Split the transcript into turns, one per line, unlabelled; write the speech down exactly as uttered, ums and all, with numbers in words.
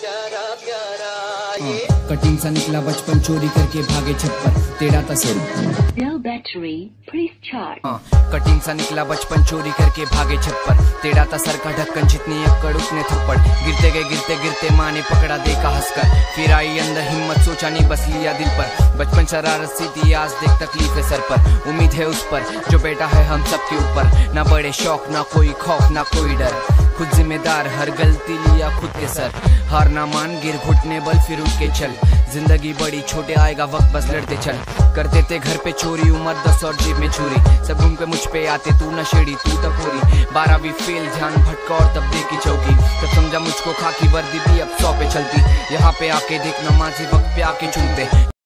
प्यारा प्यारा ये
कटिंग सा निकला बचपन चोरी करके भागे छप्पर तेरा तस्वीर
Low battery, please charge.
Cutting सा निकला बचपन चोरी करके भागे छप्पर तेरा था सर का ढक्कन जितनी अक्कड़ उतने थप्पड़ गिरते गए गिरते गिरते माँ ने पकड़ा देखा हंसकर फिर आई अंदर हिम्मत सोचा नहीं बस लिया दिल पर बचपन शरारत सी थी आज देख तकलीफ है सर पर उम्मीद है उस पर जो बेटा है हम सबके ऊपर ना बड़े शौक ना कोई खौफ ना कोई डर खुद जिम्मेदार हर गलती लिया खुद के सर हार ना मान गिर घुटने बल फिर उठ के चल जिंदगी बड़ी छोटे आएगा वक्त बस लड़ते चल करते थे घर पे चोरी उम्र दस और जेब में छुरी सब घूम के मुझ पे आते तू नशेड़ी तू टपोरी बारहवीं फेल ध्यान भटका और तब देखी चौकी तब समझा मुझको खाकी वर्दी भी अब सौ पे चलती यहाँ पे आके देखना माँ से वक्त पे आके चुनते